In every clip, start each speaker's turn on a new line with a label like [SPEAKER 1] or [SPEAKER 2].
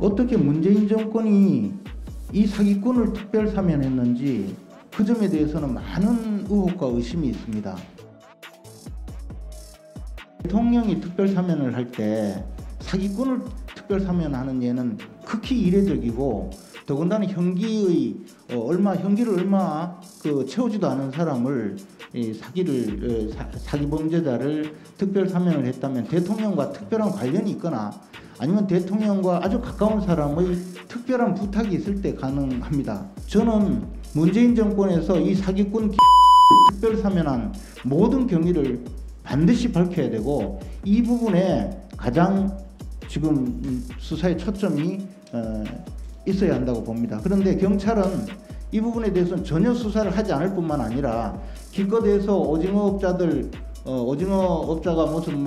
[SPEAKER 1] 어떻게 문재인 정권이 이 사기꾼을 특별 사면했는지 그 점에 대해서는 많은 의혹과 의심이 있습니다. 대통령이 특별 사면을 할 때 사기꾼을 특별 사면하는 예는 극히 이례적이고, 더군다나 형기를 얼마 채우지도 않은 사람을 사기 범죄자를 특별 사면을 했다면 대통령과 특별한 관련이 있거나 아니면 대통령과 아주 가까운 사람의 특별한 부탁이 있을 때 가능합니다. 저는 문재인 정권에서 이 사기꾼 특별 사면한 모든 경위를 반드시 밝혀야 되고, 이 부분에 가장 지금 수사의 초점이 있어야 한다고 봅니다. 그런데 경찰은 이 부분에 대해서는 전혀 수사를 하지 않을 뿐만 아니라 기껏해서 오징어업자가 무슨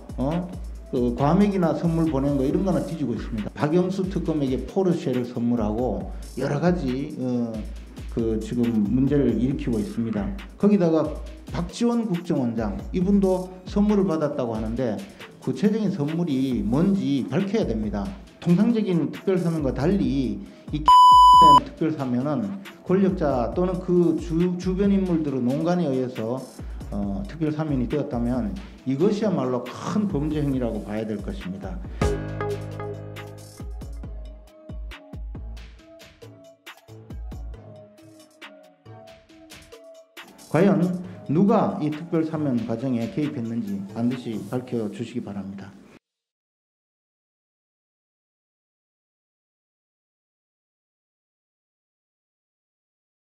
[SPEAKER 1] 과메기나 선물 보낸 거 이런 거는 뒤지고 있습니다. 박영수 특검에게 포르쉐를 선물하고 여러 가지 지금 문제를 일으키고 있습니다. 거기다가 박지원 국정원장, 이분도 선물을 받았다고 하는데 구체적인 선물이 뭔지 밝혀야 됩니다. 통상적인 특별사면과 달리 이 특별사면은 권력자 또는 그 주변 인물들의 농간에 의해서 특별사면이 되었다면 이것이야말로 큰 범죄 행위라고 봐야 될 것입니다. 과연 누가 이 특별사면 과정에 개입했는지 반드시 밝혀주시기 바랍니다.